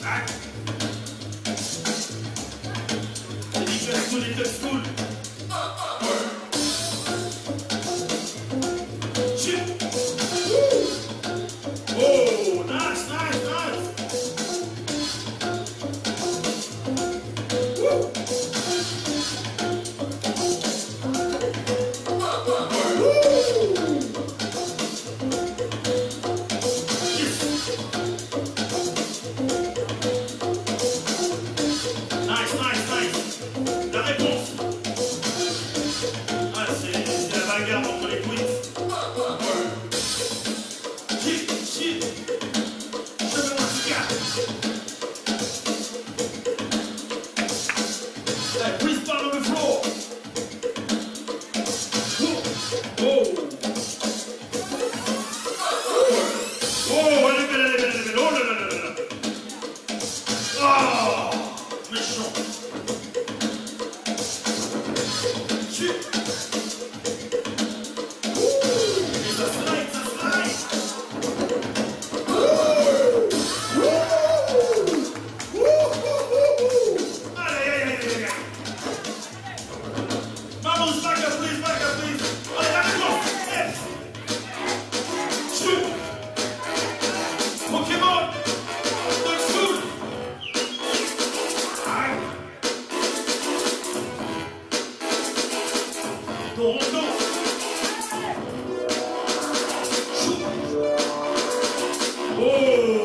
Little school. Oh, nice, nice, nice. Woo. Nice, nice, nice. La réponse. Ah, c'est la bagarre entre les queens. Shit. Hey, please stand on the floor. Oh. Oh, allez, belle. Oh là là. Oh, méchant. Chut. Et ça slide. Allez. Vamos, back up, please. Allez, la réponse. Yes. Chut. Pokémon. Let's go. Toronto. Oh.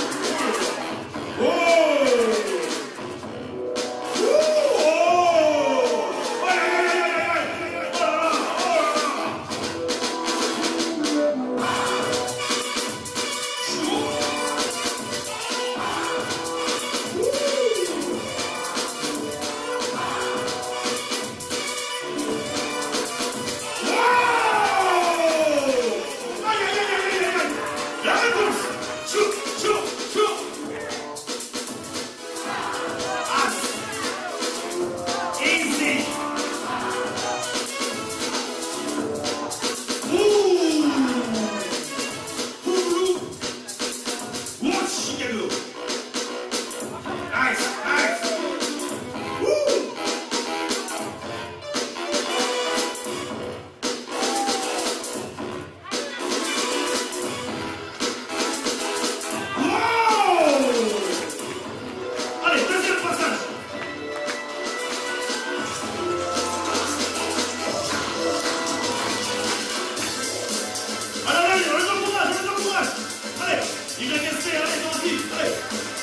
Il a cassé, allez, vas-y, allez.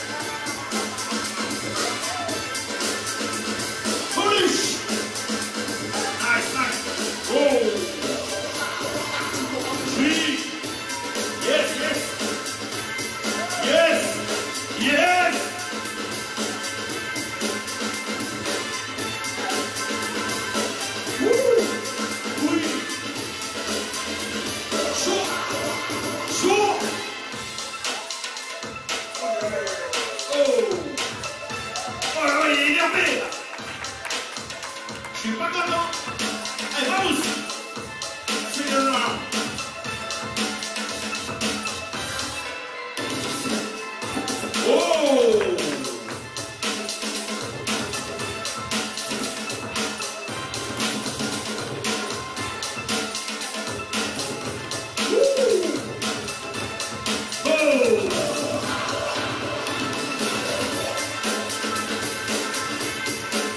Polish. Nice. Oh. Oui. Yes. Woo. Oui. Chaud. Oh là là, il est énervé là. Je suis pas content. Allez, vamos. C'est là. Oh.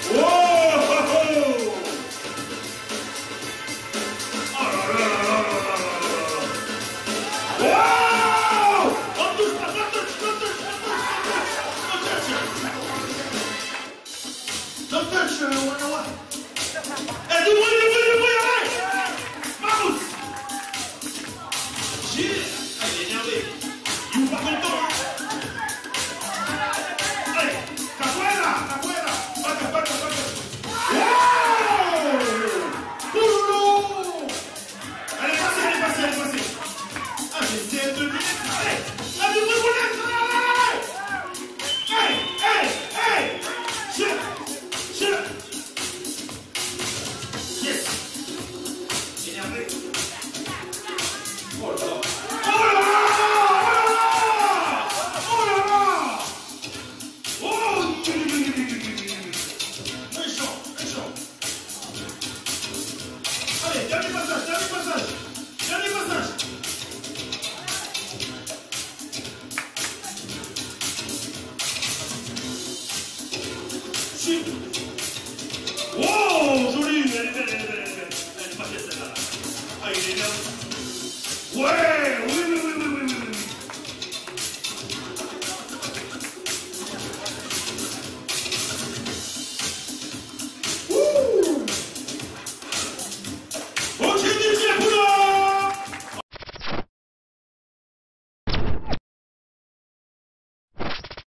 Oh là là. dessus.